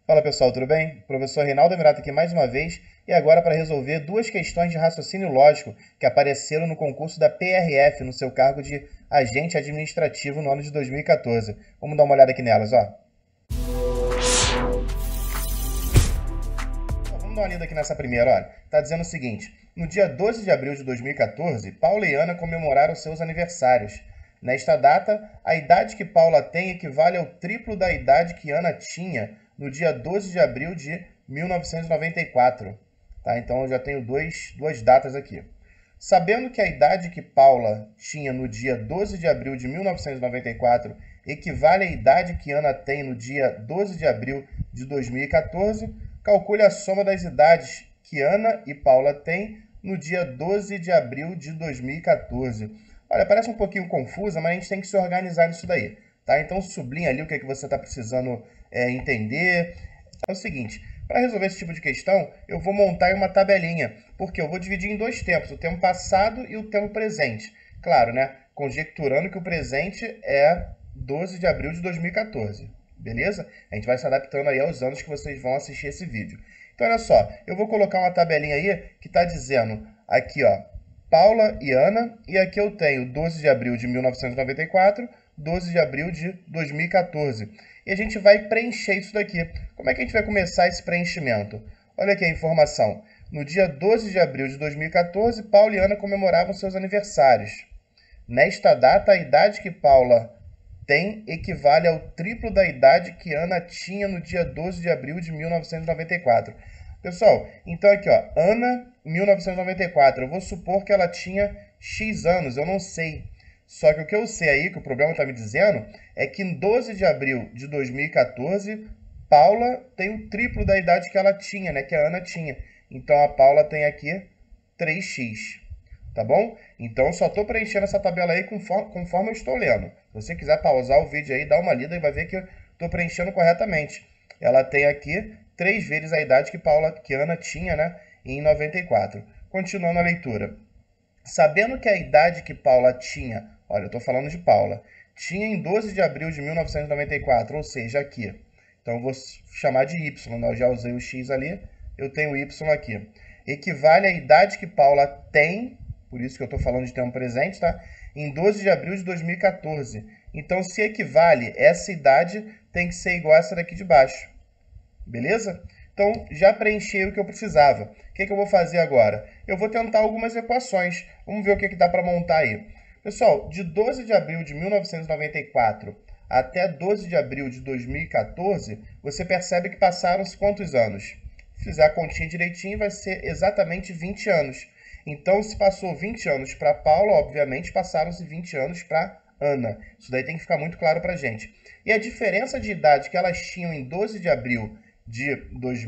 Fala pessoal, tudo bem? Professor Reinaldo Emirato aqui mais uma vez e agora para resolver duas questões de raciocínio lógico que apareceram no concurso da PRF no seu cargo de agente administrativo no ano de 2014. Vamos dar uma olhada aqui nelas, ó. Vamos dar uma lida aqui nessa primeira, olha. Tá dizendo o seguinte: no dia 12 de abril de 2014, Paula e Ana comemoraram seus aniversários. Nesta data, a idade que Paula tem equivale ao triplo da idade que Ana tinha no dia 12 de abril de 1994. Tá? Então, eu já tenho duas datas aqui. Sabendo que a idade que Paula tinha no dia 12 de abril de 1994 equivale à idade que Ana tem no dia 12 de abril de 2014, calcule a soma das idades que Ana e Paula têm no dia 12 de abril de 2014. Olha, parece um pouquinho confusa, mas a gente tem que se organizar nisso daí, tá? Então sublinha ali o que é que você está precisando entender. É o seguinte, para resolver esse tipo de questão, eu vou montar uma tabelinha, porque eu vou dividir em dois tempos, o tempo passado e o tempo presente. Claro, né? Conjecturando que o presente é 12 de abril de 2014, beleza? A gente vai se adaptando aí aos anos que vocês vão assistir esse vídeo. Então, olha só, eu vou colocar uma tabelinha aí que está dizendo aqui, ó, Paula e Ana, e aqui eu tenho 12 de abril de 1994, 12 de abril de 2014. E a gente vai preencher isso daqui. Como é que a gente vai começar esse preenchimento? Olha aqui a informação. No dia 12 de abril de 2014, Paula e Ana comemoravam seus aniversários. Nesta data, a idade que Paula tem equivale ao triplo da idade que Ana tinha no dia 12 de abril de 1994. Pessoal, então aqui, ó, Ana, 1994, eu vou supor que ela tinha X anos, eu não sei. Só que o que eu sei aí, que o problema está me dizendo, é que em 12 de abril de 2014, Paula tem o triplo da idade que ela tinha, né, que a Ana tinha. Então a Paula tem aqui 3x, tá bom? Então eu só estou preenchendo essa tabela aí conforme eu estou lendo. Se você quiser pausar o vídeo aí, dá uma lida e vai ver que eu estou preenchendo corretamente. Ela tem aqui 3 vezes a idade que Ana tinha, né, em 94. Continuando a leitura. Sabendo que a idade que Paula tinha, olha, eu estou falando de Paula, tinha em 12 de abril de 1994, ou seja, aqui. Então, eu vou chamar de Y, né? Eu já usei o X ali, eu tenho Y aqui. Equivale à idade que Paula tem, por isso que eu estou falando de tempo presente, tá? Em 12 de abril de 2014. Então, se equivale, essa idade tem que ser igual a essa daqui de baixo. Beleza? Então, já preenchi o que eu precisava. O que eu vou fazer agora? Eu vou tentar algumas equações. Vamos ver o que dá para montar aí. Pessoal, de 12 de abril de 1994 até 12 de abril de 2014, você percebe que passaram-se quantos anos? Se fizer a continha direitinho, vai ser exatamente 20 anos. Então, se passou 20 anos para Paula, obviamente passaram-se 20 anos para Ana. Isso daí tem que ficar muito claro para a gente. E a diferença de idade que elas tinham em 12 de abril de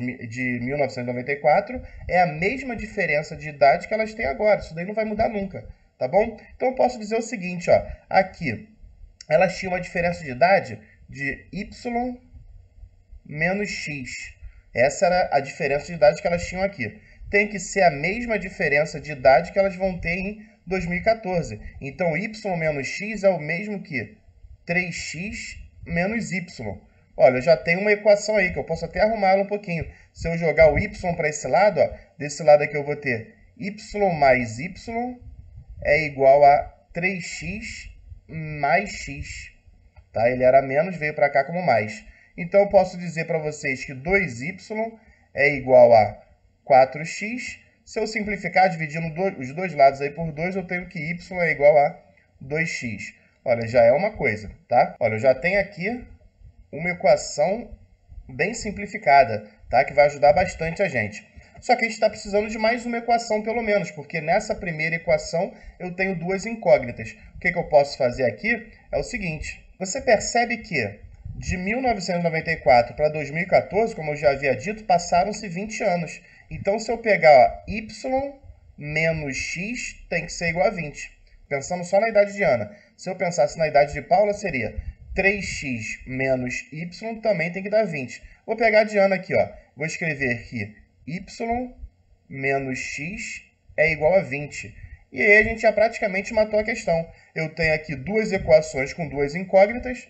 1994 é a mesma diferença de idade que elas têm agora. Isso daí não vai mudar nunca, tá bom? Então eu posso dizer o seguinte, ó, aqui elas tinham uma diferença de idade de y menos x. Essa era a diferença de idade que elas tinham aqui. Tem que ser a mesma diferença de idade que elas vão ter em 2014. Então y menos x é o mesmo que 3x menos y. Olha, eu já tenho uma equação aí, que eu posso até arrumar ela um pouquinho. Se eu jogar o y para esse lado, ó, desse lado aqui eu vou ter y mais y é igual a 3x mais x. Tá? Ele era menos, veio para cá como mais. Então, eu posso dizer para vocês que 2y é igual a 4x. Se eu simplificar, dividindo os dois lados aí por 2, eu tenho que y é igual a 2x. Olha, já é uma coisa, tá? Olha, eu já tenho aqui uma equação bem simplificada, tá? Que vai ajudar bastante a gente. Só que a gente está precisando de mais uma equação, pelo menos, porque nessa primeira equação eu tenho duas incógnitas. O que eu posso fazer aqui é o seguinte. Você percebe que de 1994 para 2014, como eu já havia dito, passaram-se 20 anos. Então, se eu pegar ó, y menos x, tem que ser igual a 20. Pensando só na idade de Ana. Se eu pensasse na idade de Paula, seria 3x menos y também tem que dar 20. Vou pegar a de Ana aqui, ó. Vou escrever que y menos x é igual a 20. E aí a gente já praticamente matou a questão. Eu tenho aqui duas equações com duas incógnitas.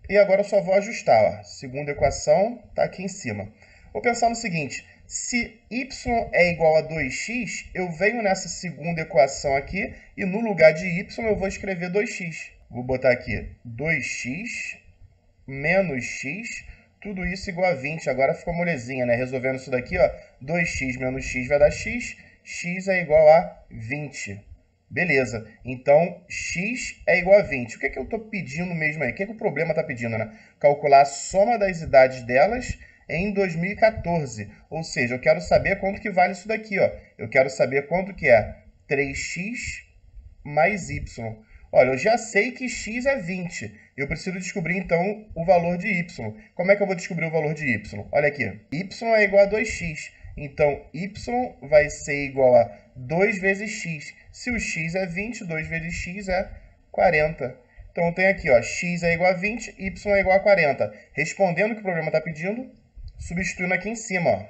E agora eu só vou ajustar, ó. Segunda equação está aqui em cima. Vou pensar no seguinte, se y é igual a 2x, eu venho nessa segunda equação aqui e no lugar de y eu vou escrever 2x. Vou botar aqui 2x menos x, tudo isso igual a 20. Agora ficou molezinha, né? Resolvendo isso daqui, ó, 2x menos x vai dar x, x é igual a 20. Beleza, então x é igual a 20. O que é que eu estou pedindo mesmo aí? O que é que o problema está pedindo, né? Calcular a soma das idades delas em 2014. Ou seja, eu quero saber quanto que vale isso daqui, ó. Eu quero saber quanto que é 3x mais y. Olha, eu já sei que x é 20. Eu preciso descobrir, então, o valor de y. Como é que eu vou descobrir o valor de y? Olha aqui. Y é igual a 2x. Então, y vai ser igual a 2 vezes x. Se o x é 20, 2 vezes x é 40. Então, eu tenho aqui, ó, x é igual a 20, y é igual a 40. Respondendo o que o problema está pedindo, substituindo aqui em cima, ó.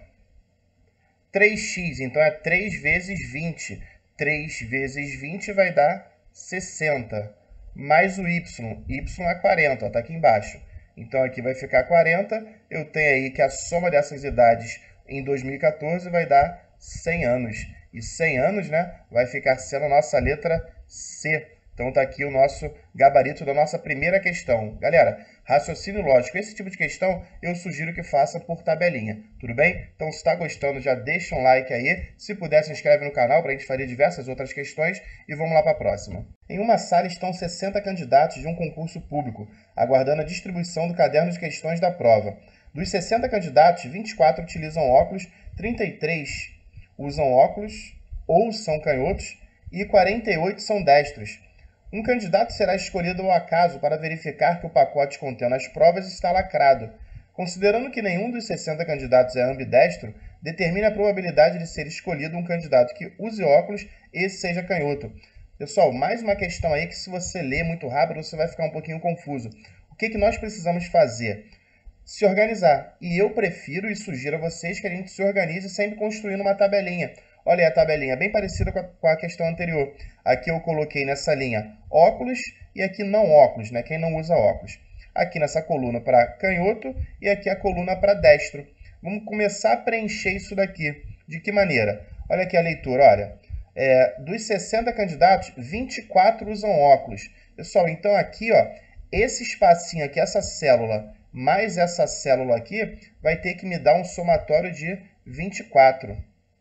3x, então é 3 vezes 20. 3 vezes 20 vai dar 60. Mais o y é 40, está aqui embaixo. Então, aqui vai ficar 40. Eu tenho aí que a soma dessas idades em 2014 vai dar 100 anos. E 100 anos, né, vai ficar sendo a nossa letra C. Então, está aqui o nosso gabarito da nossa primeira questão. Galera, raciocínio lógico. Esse tipo de questão eu sugiro que faça por tabelinha. Tudo bem? Então, se está gostando, já deixa um like aí. Se puder, se inscreve no canal para a gente fazer diversas outras questões. E vamos lá para a próxima. Em uma sala estão 60 candidatos de um concurso público, aguardando a distribuição do caderno de questões da prova. Dos 60 candidatos, 24 utilizam óculos, 33 usam óculos ou são canhotos e 48 são destros. Um candidato será escolhido ao acaso para verificar que o pacote contendo as provas está lacrado. Considerando que nenhum dos 60 candidatos é ambidestro, determine a probabilidade de ser escolhido um candidato que use óculos e seja canhoto. Pessoal, mais uma questão aí que se você ler muito rápido, você vai ficar um pouquinho confuso. O que que nós precisamos fazer? Se organizar. E eu prefiro e sugiro a vocês que a gente se organize sempre construindo uma tabelinha. Olha aí a tabelinha, bem parecida com a questão anterior. Aqui eu coloquei nessa linha óculos e aqui não óculos, né? Quem não usa óculos. Aqui nessa coluna para canhoto e aqui a coluna para destro. Vamos começar a preencher isso daqui. De que maneira? Olha aqui a leitura, olha. Dos 60 candidatos, 24 usam óculos. Pessoal, então aqui, ó, esse espacinho aqui, essa célula mais essa célula aqui, vai ter que me dar um somatório de 24.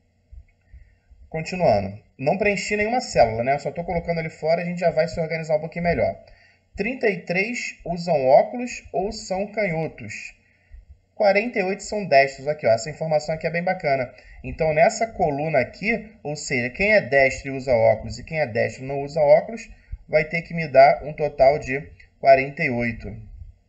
Continuando. Não preenchi nenhuma célula, né? Eu só estou colocando ali fora, a gente já vai se organizar um pouquinho melhor. 33 usam óculos ou são canhotos. 48 são destros. Aqui, ó, essa informação aqui é bem bacana. Então, nessa coluna aqui, ou seja, quem é destro e usa óculos e quem é destro e não usa óculos, vai ter que me dar um total de 48.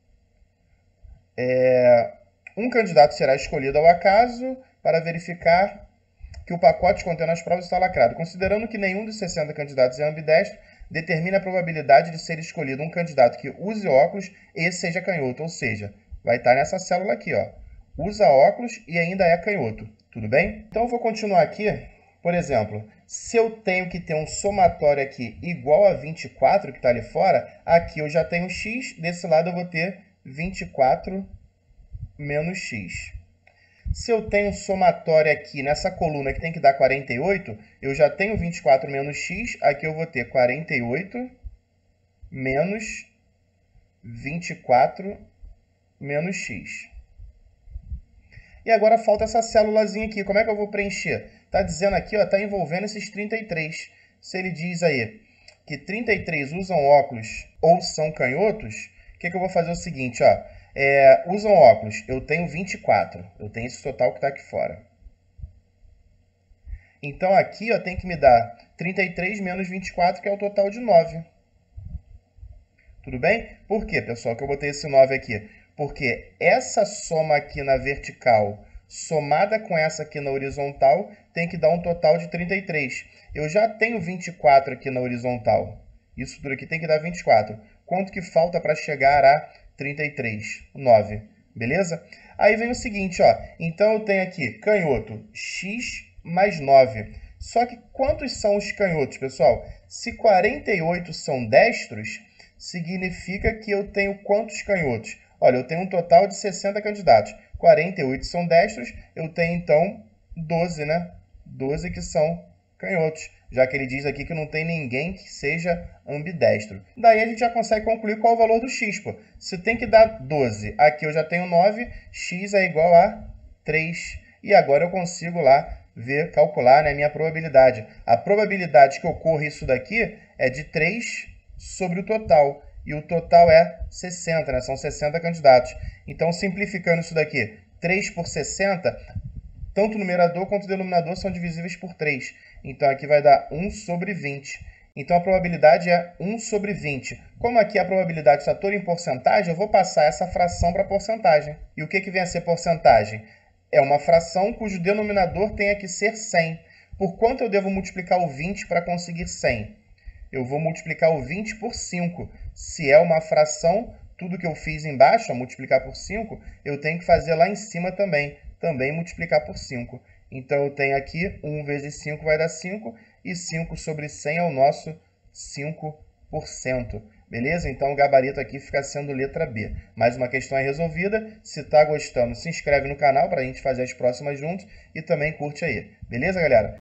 Um candidato será escolhido ao acaso para verificar que o pacote contendo as provas está lacrado. Considerando que nenhum dos 60 candidatos é ambidestro, determine a probabilidade de ser escolhido um candidato que use óculos e seja canhoto, ou seja, vai estar nessa célula aqui, ó. Usa óculos e ainda é canhoto. Tudo bem? Então, eu vou continuar aqui. Por exemplo, se eu tenho que ter um somatório aqui igual a 24, que está ali fora, aqui eu já tenho x, desse lado eu vou ter 24 menos x. Se eu tenho um somatório aqui nessa coluna que tem que dar 48, eu já tenho 24 menos x, aqui eu vou ter 48 menos 24 menos x. E agora falta essa célulazinha aqui. Como é que eu vou preencher? Está dizendo aqui, está envolvendo esses 33. Se ele diz aí que 33 usam óculos ou são canhotos, o que eu vou fazer? O seguinte, ó, usam óculos, eu tenho 24. Eu tenho esse total que está aqui fora. Então, aqui tem que me dar 33 menos 24, que é o total de 9. Tudo bem? Por quê, pessoal, que eu botei esse 9 aqui? Porque essa soma aqui na vertical, somada com essa aqui na horizontal, tem que dar um total de 33. Eu já tenho 24 aqui na horizontal. Isso tudo aqui tem que dar 24. Quanto que falta para chegar a 33? 9. Beleza? Aí vem o seguinte, ó. Então, eu tenho aqui canhoto x mais 9. Só que quantos são os canhotos, pessoal? Se 48 são destros, significa que eu tenho quantos canhotos? Olha, eu tenho um total de 60 candidatos. 48 são destros, eu tenho então 12, né? 12 que são canhotos, já que ele diz aqui que não tem ninguém que seja ambidestro. Daí a gente já consegue concluir qual é o valor do x, pô. Se tem que dar 12, aqui eu já tenho 9, x é igual a 3. E agora eu consigo lá calcular, né, minha probabilidade. A probabilidade que ocorra isso daqui é de 3 sobre o total. E o total é 60, né? São 60 candidatos. Então, simplificando isso daqui, 3 por 60, tanto o numerador quanto o denominador são divisíveis por 3. Então, aqui vai dar 1 sobre 20. Então, a probabilidade é 1 sobre 20. Como aqui a probabilidade está toda em porcentagem, eu vou passar essa fração para porcentagem. E o que vem a ser porcentagem? É uma fração cujo denominador tenha que ser 100. Por quanto eu devo multiplicar o 20 para conseguir 100? Eu vou multiplicar o 20 por 5. Se é uma fração, tudo que eu fiz embaixo, multiplicar por 5, eu tenho que fazer lá em cima também multiplicar por 5. Então, eu tenho aqui 1 vezes 5 vai dar 5, e 5 sobre 100 é o nosso 5%. Beleza? Então, o gabarito aqui fica sendo letra B. Mais uma questão é resolvida. Se está gostando, se inscreve no canal para a gente fazer as próximas juntos e também curte aí. Beleza, galera?